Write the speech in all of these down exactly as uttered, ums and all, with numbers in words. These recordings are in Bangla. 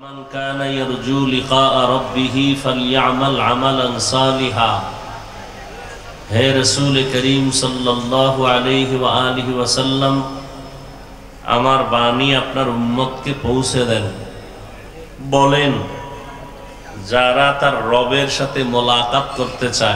فمن كان يرجو لقاء ربه فليعمل عملا صالحا হে রাসূল করিম সাল্লাল্লাহু আলাইহি ওয়া আলিহি ওয়াসাল্লাম, আমার বাণী আপনার উম্মতকে পৌঁছে দেন। বলেন, যারা তার রবের সাথে মোলাকাত করতে চায়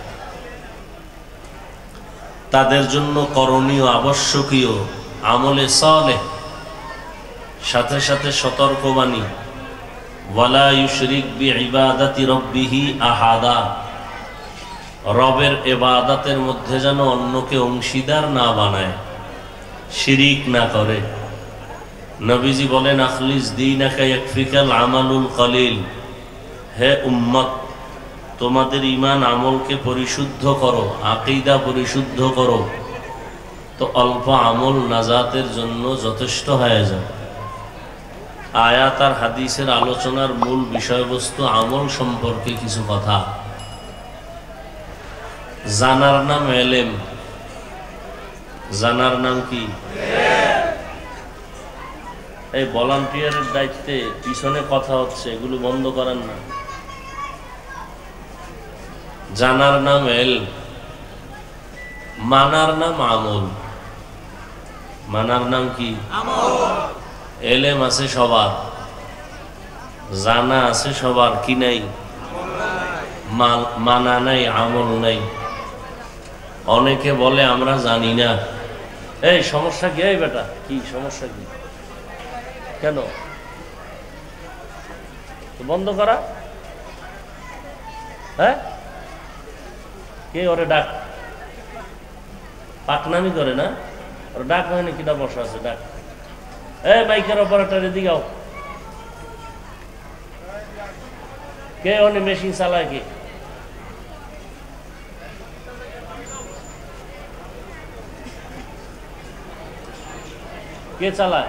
তাদের জন্য করণীয় আবশ্যকীয় আমলে সালেহ, সাথে সাথে সতর্কবাণী, ওয়ালা ইউশরিক বিইবাদাতি রাব্বিহি আহাদা, রবের ইবাদতের মধ্যে যেন অন্যকে অংশীদার না বানায়, শিরিক না করে। নবীজি বলেন, আখলিস দীনাকা ইয়াকফিকাল আমালুল কলিল, হে উম্মত, তোমাদের ঈমান আমলকে পরিশুদ্ধ করো, আকীদা পরিশুদ্ধ করো, তো অল্প আমল নাজাতের জন্য যথেষ্ট হয়ে যায়। আয়াত আর হাদিসের আলোচনার মূল বিষয়বস্তু আমল সম্পর্কে কিছু কথা। জানার নাম এলেম, জানার নাম কি? এই ভলান্টিয়ারের দায়িত্বে পিছনে কথা হচ্ছে, এগুলো বন্ধ করেন না। জানার নাম এলম, মানার নাম আমল। মানার নাম কি? আমল। এলেম আছে সবার, জানা আছে সবার, কি নাই? মানা নাই, আমল নাই। অনেকে বলে আমরা জানি না। এই সমস্যা কি? এই বেটা, কি সমস্যা কি? কেন বন্ধ করা? হ্যাঁ, কে ওরে ডাক? পাকনামি করে না? ওর ডাক হয়নি, কিনা বসা আছে, ডাক। এই মাইকের অপারেটর এদিকে আও। কে ওনে মেশিন চালায়? কে? কে চালায়?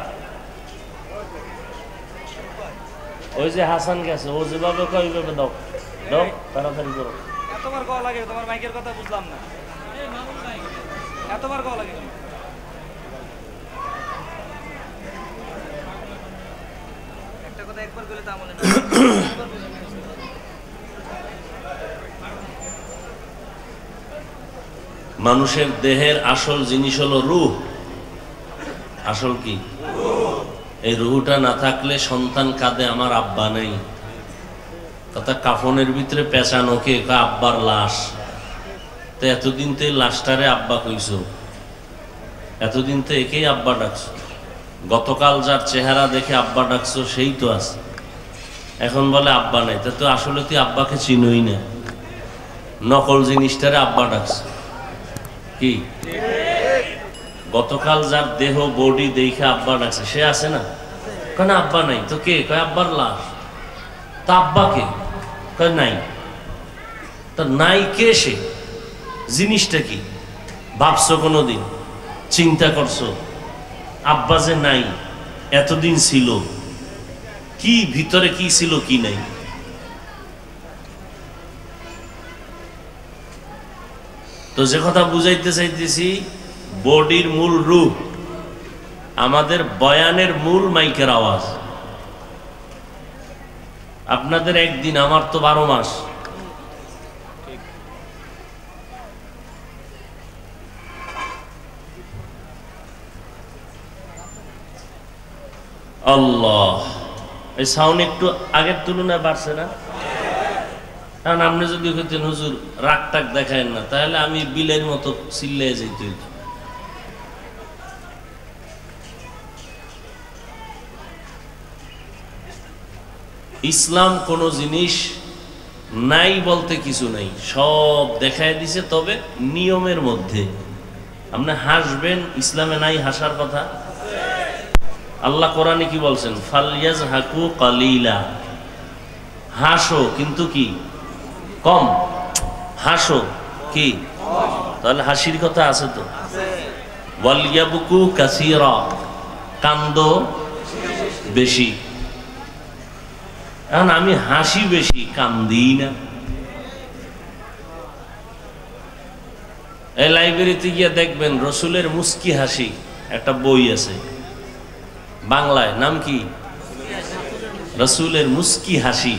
ওই যে হাসান গেছে, ও যেভাবে কয় ওইভাবে দাও, দাও তাড়াতাড়ি করো। এতবার কল লাগে, তোমার মাইকের কথা বুঝলাম না। এতবার কল লাগে, একটা কথা একবার বলে তা মনে না। মানুষের দেহের আসল জিনিস হলো রূহ। আসল কি? এই রুহটা না থাকলে সন্তান কাঁদে আমার আব্বা নেই, তথা কাফনের ভিতরে পেঁচানো কে? আব্বার লাশ। তো এতদিন তো এই লাশটারে আব্বা কইছো, এতদিন তো একেই আব্বা ডাকছো। গতকাল যার চেহারা দেখে আব্বা ডাকছো সেই তো আছে, এখন বলে আব্বা নাই। তা তো আসলে তুই আব্বাকে চিনোই না, নকল জিনিসটারে আব্বা ডাকছো। কি? গতকাল যার দেহ বডি দেখে আব্বা ডাকছে সে আছে না? কেন আব্বা নাই? তো কে? কয় আব্বার লাশ। তা আব্বা কে? কয় নাই। তা নাই কে? সে জিনিসটা কি ভাবছো? কোনোদিন চিন্তা করছো আব্বা যে নাই, এতদিন ছিল, কি ভিতরে কি ছিল কি নাই? তো যে কথা বুঝাইতে চাইতেছি, বডির মূল রূপ, আমাদের বয়ানের মূল মাইকের আওয়াজ। আপনাদের একদিন, আমার তো বারো মাস। আল্লাহ, এই সাউন্ড একটু আগের তুলনায় বাড়ছে না? কারণ আপনি যদি হইতেন হুজুর রাগ টাক দেখায় না, তাহলে আমি বিলের মতো চিল্লে যেত। ইসলাম কোনো জিনিস নাই বলতে কিছু নাই, সব দেখায় দিছে, তবে নিয়মের মধ্যে। আপনি হাসবেন, ইসলামে নাই হাসার কথা। আল্লাহ কোরআনে কি বলছেন? ফালইয়াজহাকু কালিলা, হাসো কিন্তু কি? কম। হাসো কি? তাহলে হাসির কথা আছে তো। ওয়ালিয়াবকু কাসীরা, কান্দো বেশি। এখন আমি হাসি বেশি, কান্দি না। এই লাইব্রেরিতে গিয়ে দেখবেন রসুলের মুস্কি হাসি একটা বই আছে বাংলায়, নাম কি? রাসূলের মুস্কি হাসি,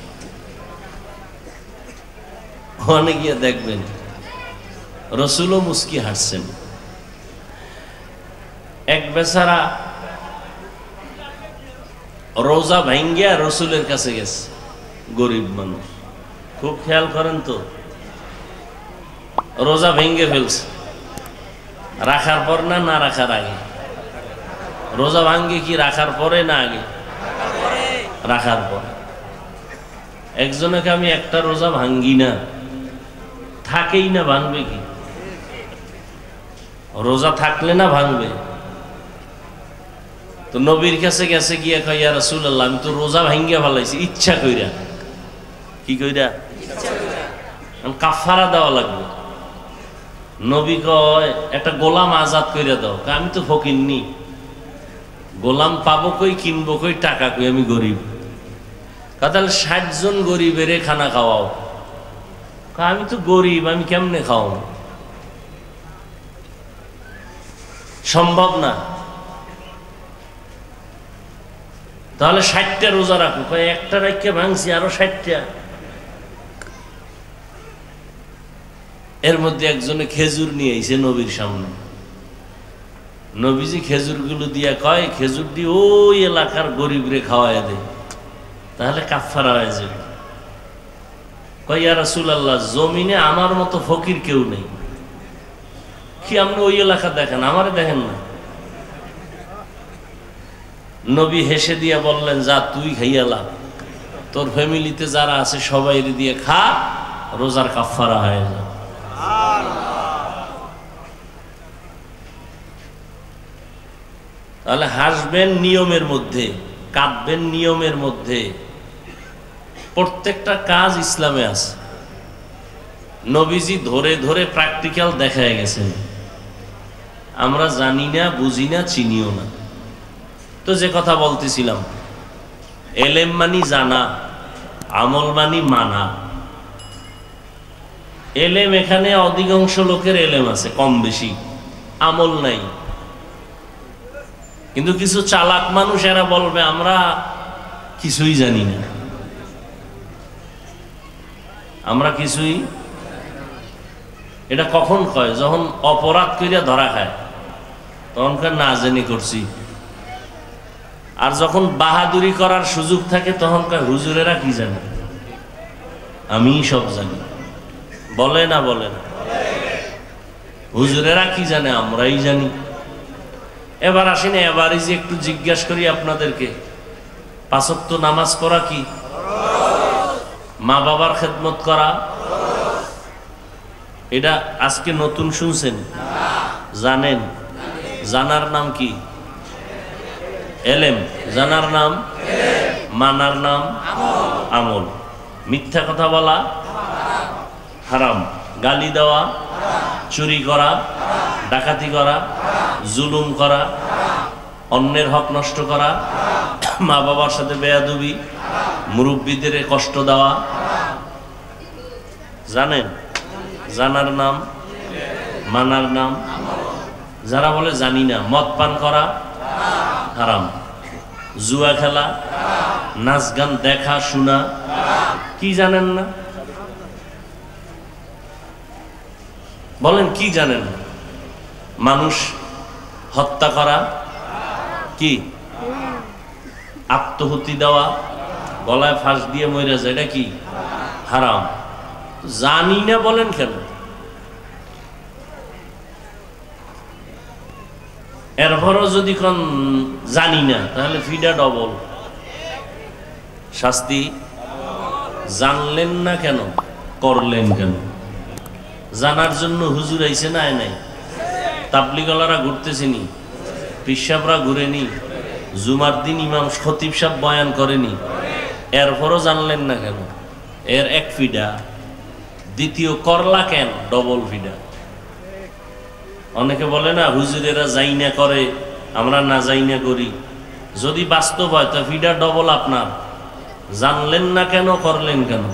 ওখানে গিয়ে দেখবেন রাসূলও মুস্কি হাসছেন। এক বেচারা রোজা ভাঙ্গিয়া রাসূলের কাছে গেছে, গরিব মানুষ, খুব খেয়াল করেন তো, রোজা ভেঙ্গে ফেলছে, রাখার পর না না রাখার আগে? রোজা ভাঙ্গে কি রাখার পরে না আগে? রাখার পরে। একজনকে আমি একটা রোজা ভাঙ্গি না, থাকেই না, ভাঙবে কি? রোজা থাকলে না ভাঙবে। তো নবীর কাছে গেছে গিয়া কয়, ইয়া রাসূলুল্লাহ, আমি তো রোজা ভাঙ্গিয়া ফেলাইছি ইচ্ছা কইরা। কি কইরা? কাফারা দেওয়া লাগবে। নবী কয়, একটা গোলাম আজাদ কইরা দাও। আমি তো ফকিন্নি, গোলাম পাবো কই, কিনবো কই, টাকা কই, আমি গরিব। তাহলে ষাট জন গরিবের খানা খাওয়াও। আমি তো গরিব, আমি কেমনে খাওয়াবো? সম্ভব না। তাহলে ষাটটা রোজা রাখো। একটা রাখকে ভাঙছি, আরো ষাটটা। এর মধ্যে একজনে খেজুর নিয়ে আইছে নবীর সামনে। নবীজি খেজুর গুলো দিয়া কয়, খেজুর দিয়ে ওই এলাকার গরিবরে খাওয়াই দে, তাহলে কাফারা হয়ে যাবে। কয়, ইয়া রাসূলুল্লাহ, জমিনে আমার মতো ফকির কেউ নেই। কি আপনি ওই এলাকা দেখেন, আমারে দেখেন না? নবী হেসে দিয়া বললেন, যা তুই খাইয়ালা, তোর ফ্যামিলিতে যারা আছে সবাই দিয়ে খা, রোজার কাফারা হয়ে যাবে। তাহলে হাসবেন নিয়মের মধ্যে, কাঁদবেন নিয়মের মধ্যে। প্রত্যেকটা কাজ ইসলামে আছে। নবীজি ধরে ধরে প্র্যাকটিক্যাল দেখায় গেছেন, আমরা জানি না, বুঝি না, চিনিও না। তো যে কথা বলতেছিলাম, এলেম মানি জানা, আমল মানি মানা। এলেম, এখানে অধিকাংশ লোকের এলেম আছে, কম বেশি, আমল নাই। কিন্তু কিছু চালাক মানুষ এরা বলবে আমরা কিছুই জানি না, আমরা কিছুই। এটা কখন কয়? যখন অপরাধ করিয়া ধরা খায়, তখনকার না জেনে করছি। আর যখন বাহাদুরি করার সুযোগ থাকে, তখনকার হুজুরেরা কি জানে, আমি সব জানি। বলে না বলে না? হুজুরেরা কি জানে, আমরাই জানি। এবার আসেন, এবারই যে একটু জিজ্ঞাসা করি আপনাদেরকে, পাঁচ ওয়াক্ত নামাজ পড়া কি? মা বাবার খেদমত করা? এটা আজকে নতুন শুনছেন? জানেন? জানার নাম কি? এলেম। জানার নাম? মানার নাম আমল। মিথ্যা কথা বলা হারাম, গালি দেওয়া, চুরি করা, ডাকাতি করা, জুলুম করা, অন্যের হক নষ্ট করা, মা বাবার সাথে বেয়াদবি, মুরব্বীদের কষ্ট দেওয়া। জানেন? জানার নাম, মানার নাম। যারা বলে জানি না, মদ পান করা হারাম, জুয়া খেলা, নাচ গান দেখা শোনা, কি জানেন না? বলেন কি জানেন না? মানুষ হত্যা করা কি? আত্মহত্যা দেওয়া, গলায় ফাঁস দিয়ে মরে যায়, এটা কি? হারাম। জানি না বলেন কেন? এরপরও যদি কোন জানি না, তাহলে ফিডা ডবল শাস্তি। জানলেন না কেন, করলেন কেন? জানার জন্য হুজুর আইছে না নাই? তাবলিগলারা ঘুরতেছেনি, পিসাবরা ঘুরেনি, জুমার দিন ইমাম খতিব সাহেব বয়ান করেনি, এরপরও জানলেন না কেন? এর এক ফিডা। দ্বিতীয়, করলা কেন? ডবল ফিডা। অনেকে বলে না হুজুরেরা যাই না করে, আমরা না যাই না করি। যদি বাস্তব হয় তো ফিডা ডবল আপনার। জানলেন না কেন, করলেন কেন?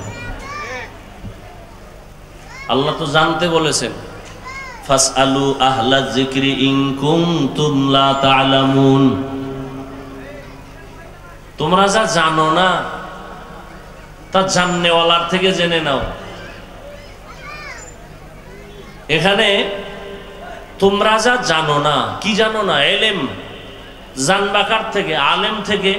আল্লাহ তো জানতে বলেছেন, ফাসআলু আহলা যিকরি ইন কুনতুম লা তা'লামুন। তোমরা যা জানো না তা জাননেওয়ালার থেকে জেনে নাও। এখানে তোমরা যা জানো না, কি জানো না? এলেম জানবা কার থেকে? আলেম থেকে।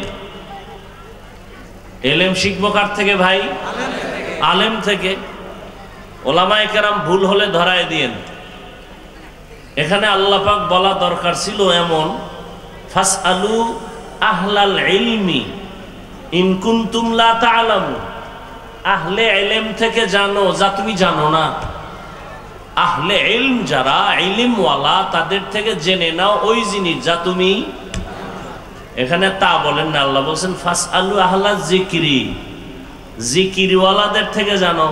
এলেম শিখবো কার থেকে ভাই? আলেম থেকে। ওলামায়ে কেরাম ভুল হলে ধরায় দিয়েন। এখানে আল্লাহ পাক বলা দরকার ছিল এমন, ফাসআলু আহলাল ইলমি ইন কুনতুম লা তা'লামুন। আহলে ইলম থেকে জানো যা তুমি জানো না। আহলে ইলম যারা ইলমওয়ালা তাদের থেকে জেনে নাও ওই জিনিস যা তুমি। এখানে তা বলেন না, আল্লাহ বলছেন ফাসআলু আহলা যিকরি, জিকিরওয়ালাদের থেকে জানো।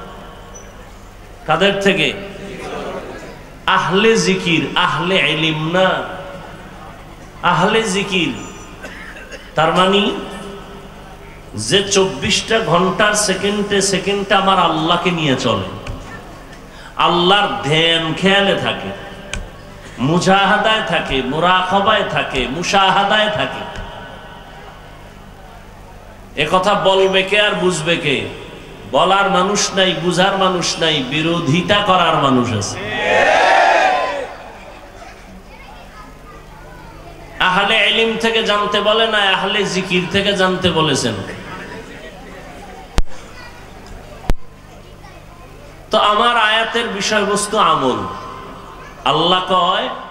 কাদের থেকে? আহলে জিকির, আহলে ইলম না, আহলে জিকির। তার মানে যে চব্বিশটা ঘন্টার সেকেন্ডে সেকেন্ডে আমার আল্লাহকে নিয়ে চলে, আল্লাহর ধ্যান খেয়ালে থাকে, মুজাহাদায় থাকে, মুরাকাবায় থাকে, মুশাহাদায় থাকে। এ কথা বলবে কে আর বুঝবে কে? বলার মানুষ নাই, বুঝার মানুষ নাই, বিরোধিতা করার মানুষ আছে। আহলে ইলম থেকে জানতে বলে না, আহলে জিকির থেকে জানতে বলেছেন। তো আমার আয়াতের বিষয়বস্তু আমল। আল্লাহ কয়